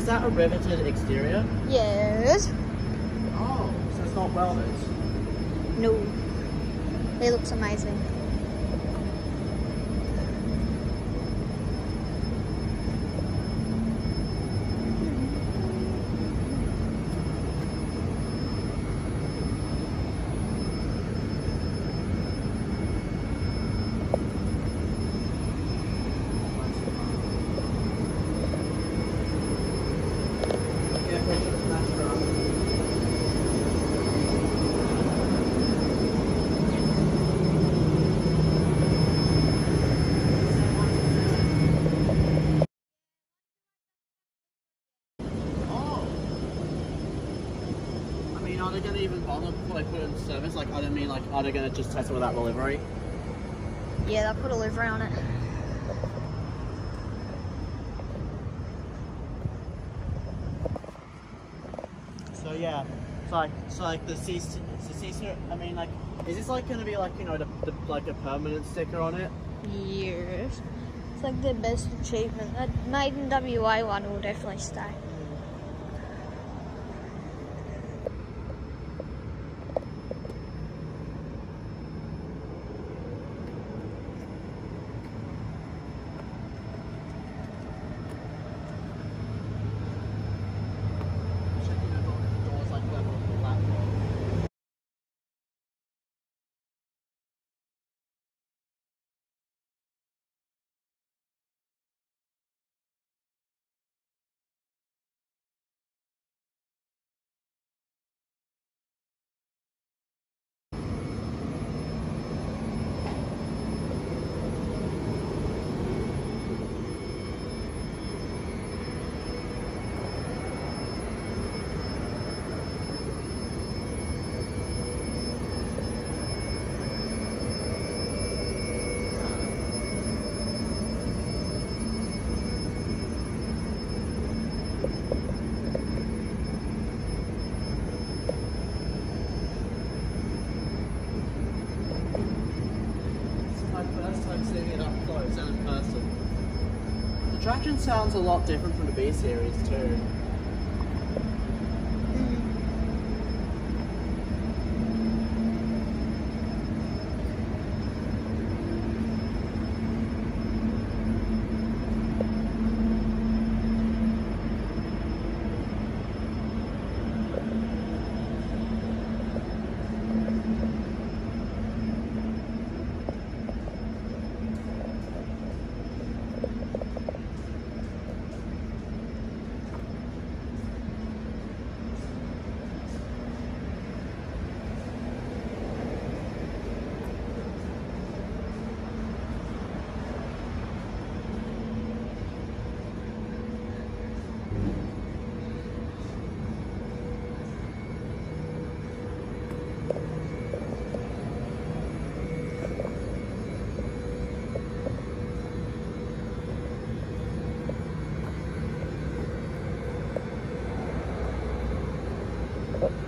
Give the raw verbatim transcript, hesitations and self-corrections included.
is that a riveted exterior? Yes. Oh, so it's not welded? No. It looks amazing. Are they going to even bother before they put it in service? Like, I don't mean, like, are they going to just test it without the livery? Yeah, they'll put a livery on it. So yeah, so like, so like the C, the C-Series. I mean, like, is this like going to be like, you know, the, the like a permanent sticker on it? Yes. It's like their best achievement. That made in W A one will definitely stay. Seeing it up close and in person. The traction sounds a lot different from the B-Series too. But